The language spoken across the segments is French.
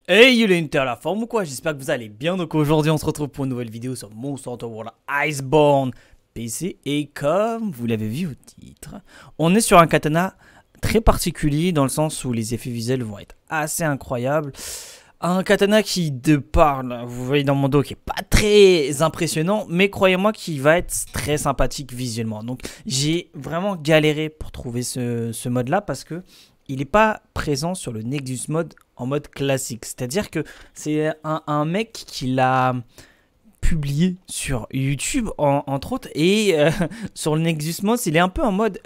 Hey you l'inter la forme ou quoi? J'espère que vous allez bien. Donc aujourd'hui on se retrouve pour une nouvelle vidéo sur Monster Hunter World Iceborne PC. Et comme vous l'avez vu au titre, on est sur un katana très particulier dans le sens où les effets visuels vont être assez incroyables. Un katana qui, de par, vous voyez dans mon dos, qui est pas très impressionnant, mais croyez-moi qu'il va être très sympathique visuellement. Donc j'ai vraiment galéré pour trouver ce mode là parce que il n'est pas présent sur le Nexus mode en mode classique. C'est-à-dire que c'est un mec qui l'a publié sur YouTube, entre autres, et sur le Nexus mode, il est un peu en mode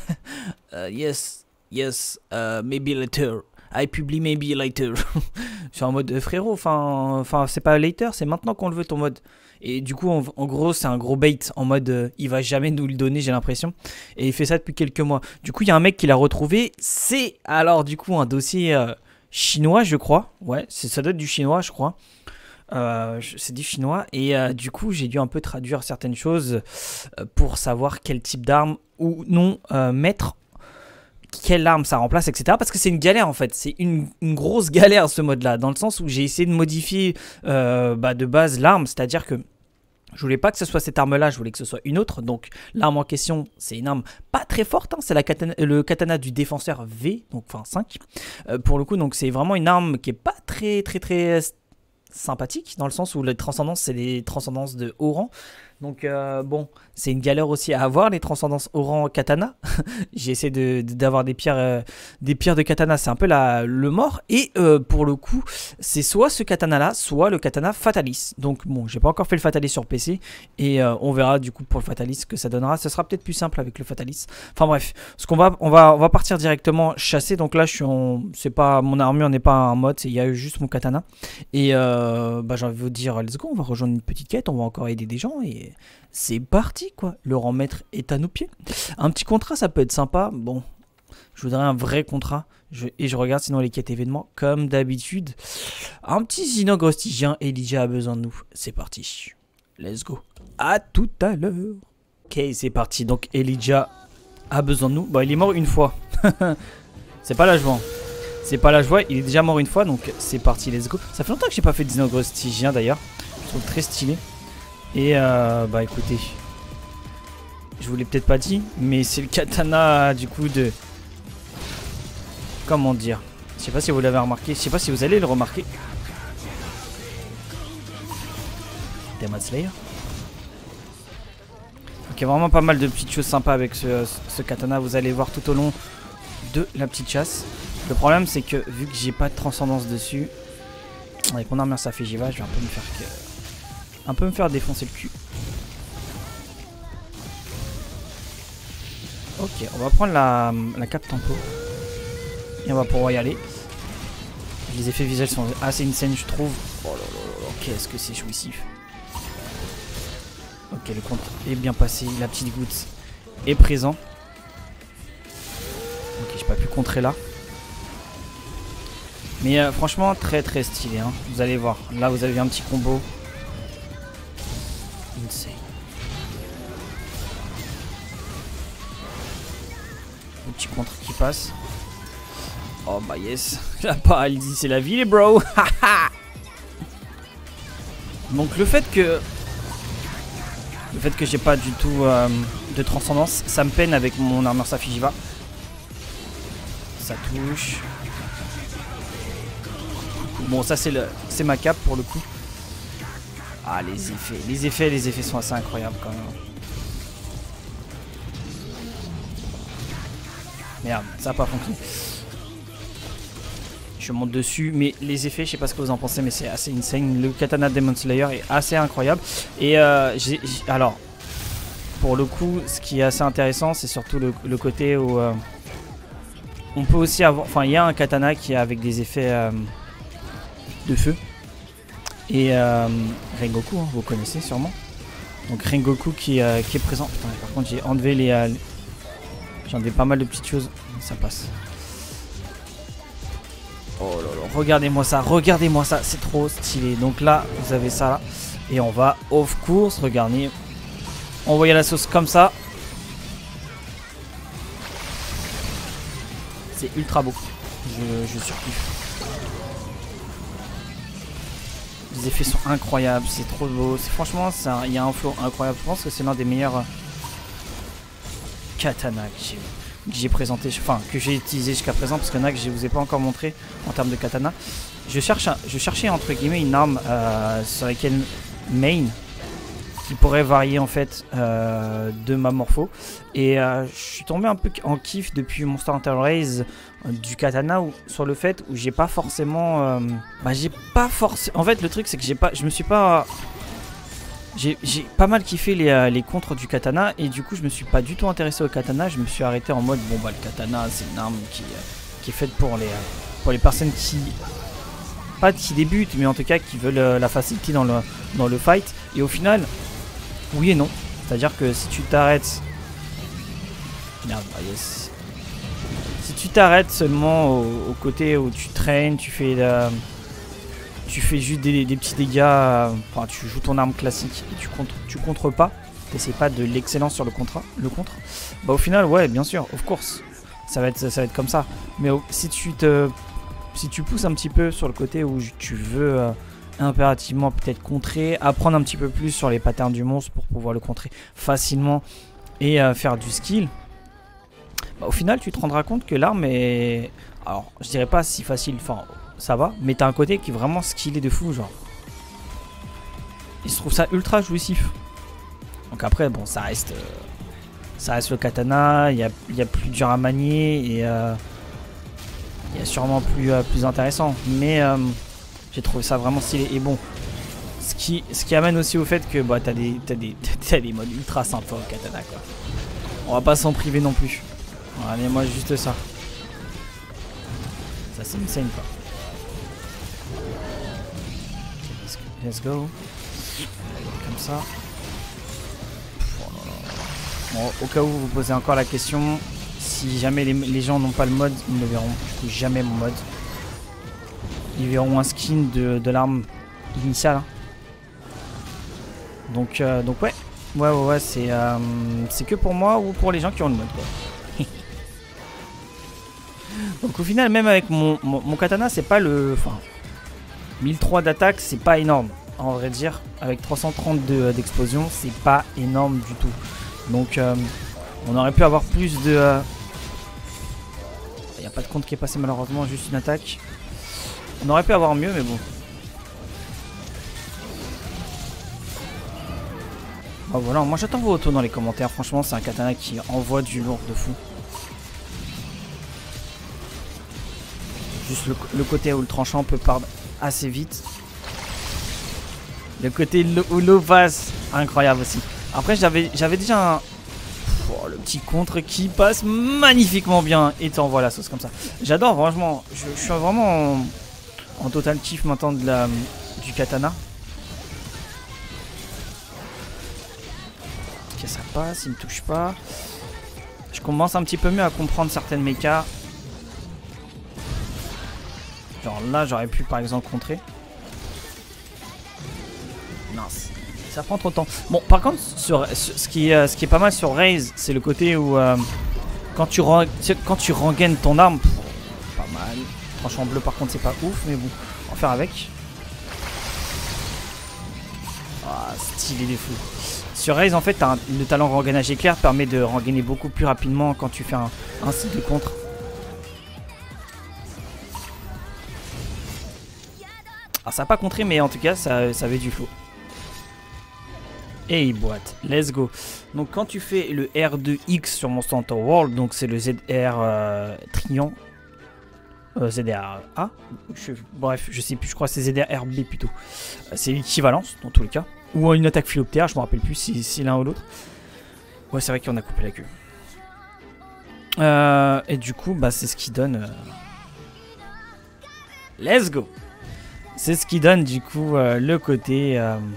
yes, maybe later. I publie maybe later. Je suis en mode frérot, enfin c'est pas later, c'est maintenant qu'on le veut ton mode. Et du coup, en gros, c'est un gros bait en mode il va jamais nous le donner, j'ai l'impression. Et il fait ça depuis quelques mois. Du coup, il y a un mec qui l'a retrouvé. C'est alors du coup un dossier chinois, je crois. Ouais, ça doit être du chinois, je crois. C'est du chinois. Et du coup, j'ai dû un peu traduire certaines choses pour savoir quel type d'arme ou non mettre. Quelle arme ça remplace, etc. Parce que c'est une galère en fait, c'est une grosse galère ce mode là, dans le sens où j'ai essayé de modifier de base l'arme, c'est-à-dire que je voulais pas que ce soit cette arme là, je voulais que ce soit une autre. Donc l'arme en question, c'est une arme pas très forte, hein. C'est le katana du défenseur V, donc enfin 5 pour le coup. Donc c'est vraiment une arme qui est pas très sympathique, dans le sens où les transcendances, c'est des transcendances de haut rang. Donc bon, c'est une galère aussi à avoir les transcendances haut rang katana. J'ai essayé d'avoir des pierres de katana, c'est un peu le mort. Et pour le coup, c'est soit ce katana là, soit le katana fatalis. Donc bon, j'ai pas encore fait le fatalis sur PC. Et on verra du coup pour le fatalis ce que ça donnera. Ce sera peut-être plus simple avec le fatalis. Enfin bref, on va partir directement chasser. Donc là, c'est pas mon armure n'est pas un mode, il y a juste mon katana. Et j'ai envie de vous dire, let's go, on va rejoindre une petite quête, on va encore aider des gens et c'est parti quoi. Le rang maître est à nos pieds. Un petit contrat, ça peut être sympa. Bon, je voudrais un vrai contrat. Et je regarde sinon les quêtes événements comme d'habitude. Un petit Zinog Rostigien, Elijah a besoin de nous. C'est parti. Let's go. À tout à l'heure. Ok, c'est parti. Donc Elijah a besoin de nous. Bon, il est mort une fois. C'est pas la joie. C'est pas la joie, il est déjà mort une fois, donc c'est parti, let's go. Ça fait longtemps que j'ai pas fait de Xenogrostigien d'ailleurs. Je trouve très stylé. Et écoutez, je vous l'ai peut-être pas dit, mais c'est le katana du coup de... Comment dire? Je sais pas si vous l'avez remarqué, je sais pas si vous allez le remarquer. Demon Slayer. Donc il y a vraiment pas mal de petites choses sympas avec ce katana, vous allez voir tout au long de la petite chasse. Le problème c'est que vu que j'ai pas de transcendance dessus, avec mon armure Safijiva, je vais un peu me faire défoncer le cul. Ok, on va prendre la cape tempo et on va pouvoir y aller. Les effets visuels sont assez insane, je trouve. Oh là là là, qu'est-ce que c'est jouissif. Ok, le compte est bien passé, la petite goutte est présent. Ok, j'ai pas pu contrer là. Mais franchement, très stylé, hein. Vous allez voir. Là, vous avez un petit combo. Insane. Le petit contre qui passe. Oh bah yes. La paralysie, c'est la vie, les bros. Donc le fait que j'ai pas du tout de transcendance, ça me peine avec mon armure Safijiva. Ça touche. Bon, ça c'est ma cape pour le coup. Ah, les effets sont assez incroyables quand même. Merde, ça n'a pas fonctionné. Je monte dessus, mais les effets, je sais pas ce que vous en pensez, mais c'est assez insane. Le katana Demon Slayer est assez incroyable. Et alors, pour le coup, ce qui est assez intéressant, c'est surtout le côté où on peut aussi avoir... Enfin, il y a un katana qui est avec des effets de feu. Et Rengoku, hein, vous connaissez sûrement. Donc Rengoku qui est présent. Putain, par contre, j'ai enlevé j'ai enlevé pas mal de petites choses. Ça passe. Oh là là, regardez-moi ça, c'est trop stylé. Donc là, vous avez ça là. Et on va off course, regardez. Envoyer la sauce comme ça. C'est ultra beau. Je surkiffe. Les effets sont incroyables, c'est trop beau. Franchement, il y a un flow incroyable. Je pense que c'est l'un des meilleurs katana que j'ai présenté, enfin que j'ai utilisé jusqu'à présent, parce qu'il y en a que je vous ai pas encore montré en termes de katana. Je cherchais entre guillemets une arme sur laquelle main qui pourrait varier en fait de ma morpho, et je suis tombé un peu en kiff depuis Monster Hunter Rise du katana sur le fait où j'ai pas forcément en fait le truc c'est que j'ai pas mal kiffé les contres du katana, et du coup je me suis pas du tout intéressé au katana. Je me suis arrêté en mode bon bah le katana c'est une arme qui est faite pour les personnes qui débutent, mais en tout cas qui veulent la facilité dans le fight. Et au final, oui et non. C'est-à-dire que si tu t'arrêtes... Merde, yes. Si tu t'arrêtes seulement au côté où tu traînes, tu fais juste des petits dégâts, enfin tu joues ton arme classique et tu contres pas, t'essaies pas de l'excellence sur le contre, bah au final ouais bien sûr, of course, ça va être comme ça. Mais si tu pousses un petit peu sur le côté où tu veux impérativement peut-être contrer, apprendre un petit peu plus sur les patterns du monstre pour pouvoir le contrer facilement et faire du skill, bah, au final tu te rendras compte que l'arme est, alors je dirais pas si facile, enfin ça va, mais t'as un côté qui est vraiment skillé de fou, genre il se trouve ça ultra jouissif. Donc après bon ça reste le katana, il y a plus dur à manier, et il y a sûrement plus intéressant, mais j'ai trouvé ça vraiment stylé. Et bon, ce qui amène aussi au fait que bah, t'as des modes ultra sympas au katana quoi. On va pas s'en priver non plus. Voilà, mais moi juste ça. Ça c'est insane quoi. Let's go. Comme ça. Bon, au cas où vous vous posez encore la question, si jamais les gens n'ont pas le mode, ils ne verront du coup jamais mon mode. Ils verront un skin de l'arme initiale. Hein. Donc ouais, c'est que pour moi ou pour les gens qui ont le mode quoi. Donc au final, même avec mon katana, c'est pas le... Enfin, 1003 d'attaque, c'est pas énorme. En vrai dire, avec 332 d'explosion, c'est pas énorme du tout. Donc on aurait pu avoir plus de... Il n'y a pas de compte qui est passé malheureusement, juste une attaque. On aurait pu avoir mieux, mais bon. Bah voilà, moi j'attends vos retours dans les commentaires. Franchement, c'est un katana qui envoie du lourd de fou. Juste le côté où le tranchant peut perdre assez vite. Le côté où l'eau passe, incroyable aussi. Après, j'avais déjà un... Oh, le petit contre qui passe magnifiquement bien et t'envoie la sauce comme ça. J'adore, franchement. Je suis vraiment en total kiff maintenant du katana. Ok, ça passe, il me touche pas. Je commence un petit peu mieux à comprendre certaines mechas. Genre là, j'aurais pu par exemple contrer. Mince. Ça prend trop de temps. Bon, par contre, ce qui est pas mal sur Raze, c'est le côté où quand tu rengaines ton arme, pas mal. Tranchant bleu, par contre, c'est pas ouf, mais bon, on va faire avec. Ah, stylé des fous. Sur Raze, en fait, le talent rengainage éclair permet de rengainer beaucoup plus rapidement quand tu fais un cycle de contre. Alors, ça n'a pas contré, mais en tout cas, ça avait du flow. Et il boite, let's go. Donc quand tu fais le R2X sur Monster Hunter World, donc c'est le ZR triangle, ZR A, bref, je sais plus, je crois que c'est ZR RB plutôt. C'est l'équivalence dans tous les cas. Ou une attaque philoptère, je me rappelle plus si l'un ou l'autre. Ouais, c'est vrai qu'on a coupé la queue. Et du coup, bah, c'est ce qui donne... Let's go. C'est ce qui donne du coup le côté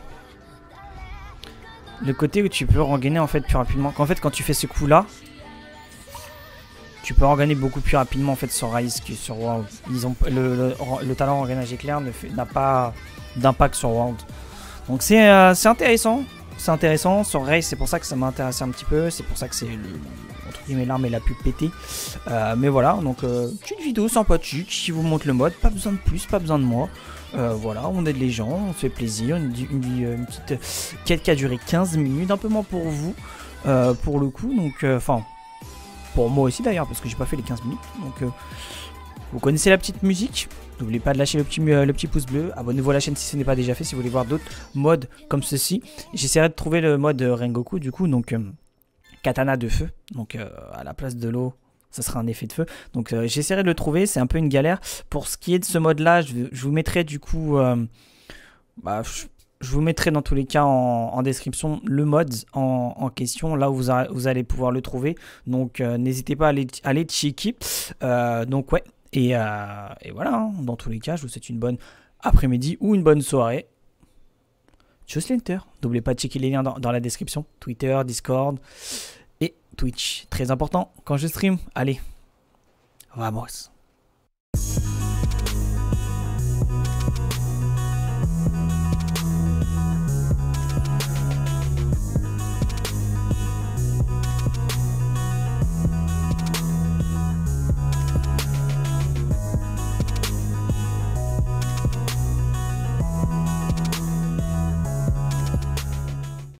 où tu peux rengainer en fait plus rapidement. En fait, quand tu fais ce coup là, tu peux rengainer beaucoup plus rapidement en fait sur Rise que sur World. Ils ont le talent rengainage éclair n'a pas d'impact sur World. Donc c'est intéressant. C'est intéressant sur Rise, c'est pour ça que ça m'a intéressé un petit peu. C'est pour ça que c'est entre guillemets l'arme est la plus pétée. Mais voilà, donc petite vidéo sympathique qui vous montre le mode. Pas besoin de plus, pas besoin de moi. Voilà, on aide les gens, on se fait plaisir, une petite quête qui a duré 15 minutes, un peu moins pour vous, pour le coup, donc, enfin, pour moi aussi d'ailleurs, parce que j'ai pas fait les 15 minutes, donc, vous connaissez la petite musique, n'oubliez pas de lâcher le petit pouce bleu, abonnez-vous à la chaîne si ce n'est pas déjà fait, si vous voulez voir d'autres modes comme ceci, j'essaierai de trouver le mode Rengoku, du coup, donc, katana de feu, donc, à la place de l'eau, ça sera un effet de feu. Donc j'essaierai de le trouver, c'est un peu une galère. Pour ce qui est de ce mode là, je vous mettrai du coup, je vous mettrai dans tous les cas en description le mode en question, là où vous allez pouvoir le trouver. Donc n'hésitez pas à aller checker. Donc ouais, et voilà, hein. Dans tous les cas, je vous souhaite une bonne après-midi ou une bonne soirée. Tchuss l'Inter. N'oubliez pas de checker les liens dans la description. Twitter, Discord et Twitch. Très important quand je stream. Allez, vamos.